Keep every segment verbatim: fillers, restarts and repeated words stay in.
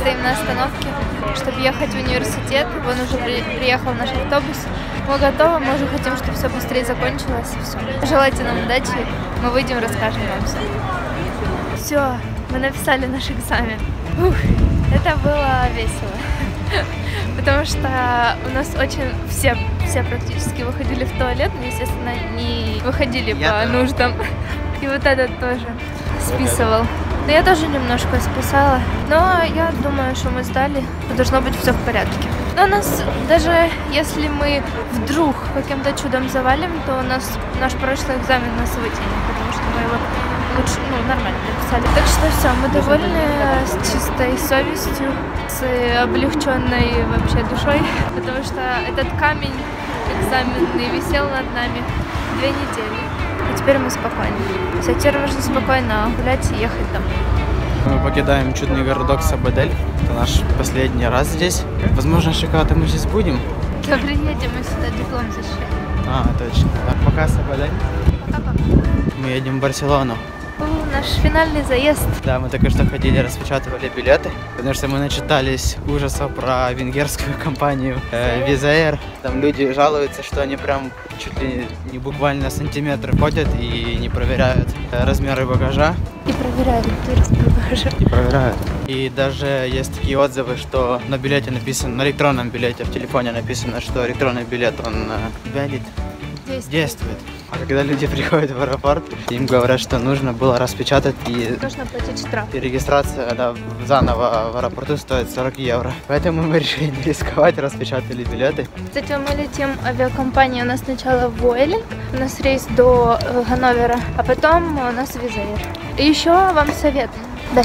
стоим на остановке, чтобы ехать в университет. Вон уже при, приехал наш автобус. Мы готовы, мы уже хотим, чтобы все быстрее закончилось. Все. Желайте нам удачи, мы выйдем, расскажем вам все. Все, мы написали наш экзамен. Ух, это было весело. Потому что у нас очень все, все практически выходили в туалет, но, естественно, не выходили я по тоже. нуждам. И вот этот тоже списывал. Но я тоже немножко списала. Но я думаю, что мы сдали, то должно быть все в порядке. Но у нас, даже если мы вдруг каким-то чудом завалим, то у нас наш прошлый экзамен нас вытянет, потому что мы его лучше, ну, нормально написали. Так что все, мы довольны с чистой совестью, с облегченной вообще душой, потому что этот камень экзаменный висел над нами две недели. И теперь мы спокойны. Все, теперь можно спокойно гулять и ехать домой. Мы покидаем чудный городок Сабадель. Это наш последний раз здесь. Возможно, еще когда-то мы здесь будем. Да, приедем, мы сюда диплом защищаем. А, точно. А пока Сабадель. Пока. Мы едем в Барселону. Наш финальный заезд. Да, мы только что ходили, распечатывали билеты, потому что мы начитались ужасов про венгерскую компанию э, Wizz Air. Там люди жалуются, что они прям чуть ли не буквально сантиметры ходят и не проверяют э, размеры багажа. И проверяют туристскую багажа. И проверяют. И даже есть такие отзывы, что на билете написано, на электронном билете в телефоне написано, что электронный билет, он э, valid, действует. действует. А когда люди приходят в аэропорт, им говорят, что нужно было распечатать и... Нужно платить штраф. И регистрация, да, заново в аэропорту стоит сорок евро. Поэтому мы решили не рисковать, распечатали билеты. Кстати, мы летим авиакомпания. У нас сначала Vueling, у нас рейс до э, Ганновера, а потом у нас Wizz Air. И еще вам совет. Да.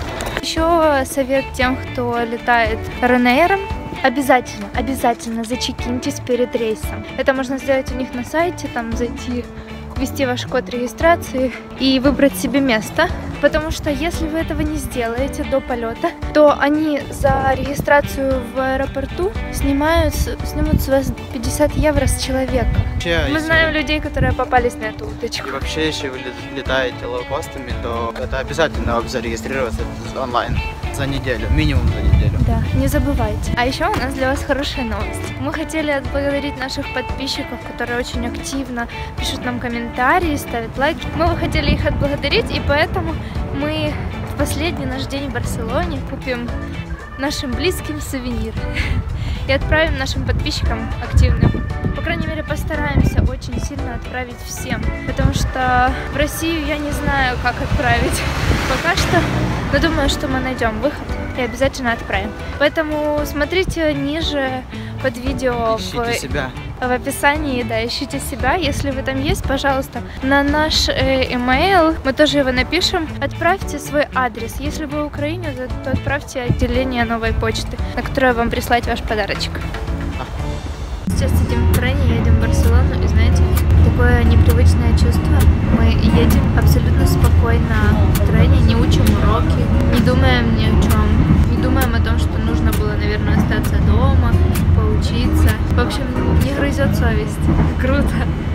Еще совет тем, кто летает Ryanair'ом. Обязательно, обязательно зачекиньтесь перед рейсом. Это можно сделать у них на сайте, там зайти, ввести ваш код регистрации и выбрать себе место. Потому что если вы этого не сделаете до полета, то они за регистрацию в аэропорту снимают, снимут с вас пятьдесят евро с человека. Вообще, мы знаем вы... людей, которые попались на эту уточку. И вообще, если вы летаете лоукостами, то это обязательно вам зарегистрироваться онлайн. За неделю, минимум за неделю. Да, не забывайте. А еще у нас для вас хорошая новость. Мы хотели отблагодарить наших подписчиков, которые очень активно пишут нам комментарии, ставят лайки. Мы бы хотели их отблагодарить, и поэтому мы в последний наш день в Барселоне купим нашим близким сувениры и отправим нашим подписчикам активным. По крайней мере, постараемся очень сильно отправить всем, потому что в Россию я не знаю, как отправить пока что, но думаю, что мы найдем выход и обязательно отправим. Поэтому смотрите ниже под видео в, себя. в описании, да, ищите себя. Если вы там есть, пожалуйста, на наш э, email, мы тоже его напишем, отправьте свой адрес. Если вы в Украине, то, то отправьте отделение новой почты, на которое вам прислать ваш подарочек. Сейчас сидим в трейне, едем в Барселону, и знаете, такое непривычное чувство. Мы едем абсолютно спокойно в трейне, не учим уроки, не думаем ни о чем, не думаем о том, что нужно было, наверное, остаться дома, поучиться. В общем, не грызет совесть. Круто.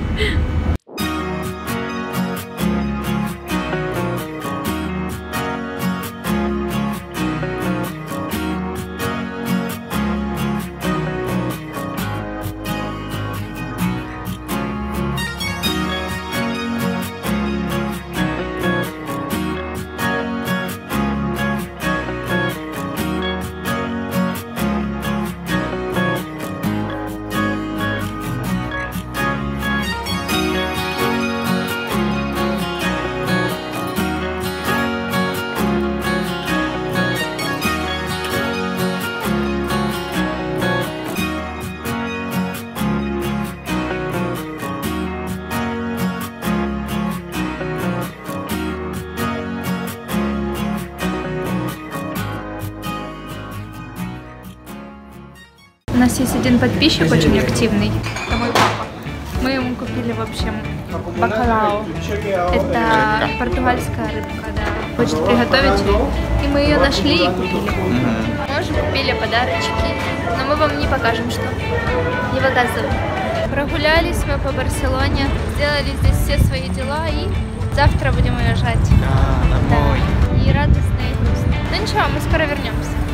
У нас есть один подписчик очень активный, это мой папа. Мы ему купили, в общем, бакалау. Это португальская рыбка, да. Хочет приготовить ее. И мы ее нашли и купили. Мы уже купили подарочки, но мы вам не покажем, что. Не показываем. Прогулялись мы по Барселоне, сделали здесь все свои дела и завтра будем уезжать. Да, домой. Да. И радостно, и грустно. Ну ничего, мы скоро вернемся.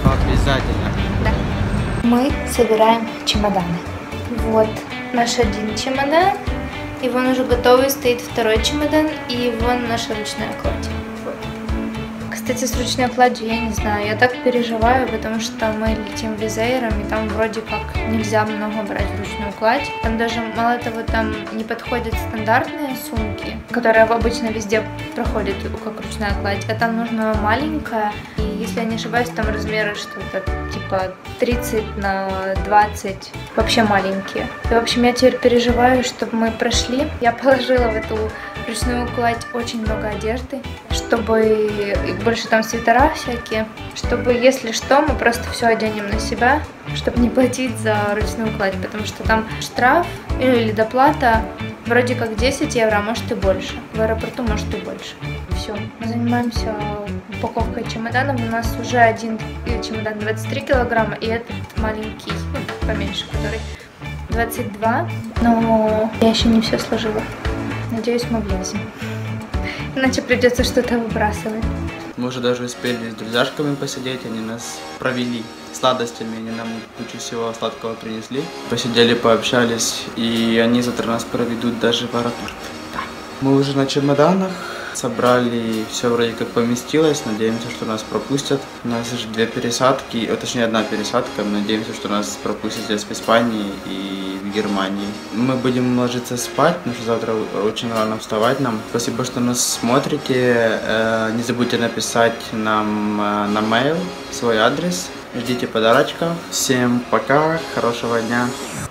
Обязательно. Да. Мы собираем чемоданы. Вот наш один чемодан, и вон уже готовый стоит второй чемодан, и вон наша ручная кладь. Вот. Кстати, с ручной кладью я не знаю, я так переживаю, потому что мы летим Wizz Air, и там вроде как нельзя много брать ручную кладь. Там даже, мало того, там не подходят стандартные сумки, которые обычно везде проходят как ручная кладь, а там нужна маленькая. И если я не ошибаюсь, там размеры что-то типа тридцать на двадцать, вообще маленькие. И, в общем, я теперь переживаю, чтобы мы прошли. Я положила в эту ручную кладь очень много одежды, чтобы больше там свитера всякие, чтобы, если что, мы просто все оденем на себя, чтобы не платить за ручную кладь, потому что там штраф или доплата вроде как десять евро, а может и больше. В аэропорту может и больше. Все, мы занимаемся упаковкой чемоданов. У нас уже один чемодан двадцать три килограмма, и этот маленький, ну, поменьше, который двадцать два. Но я еще не все сложила. Надеюсь, мы влезем. Иначе придется что-то выбрасывать. Мы уже даже успели с друзьяшками посидеть, они нас провели сладостями, они нам кучу всего сладкого принесли. Посидели, пообщались, и они завтра нас проведут даже в аэропорт. Да. Мы уже на чемоданах. Собрали, все вроде как поместилось, надеемся, что нас пропустят. У нас же две пересадки, а, точнее одна пересадка, надеемся, что нас пропустят здесь в Испании и в Германии. Мы будем ложиться спать, потому что завтра очень рано вставать нам. Спасибо, что нас смотрите, не забудьте написать нам на mail свой адрес, ждите подарочков. Всем пока, хорошего дня.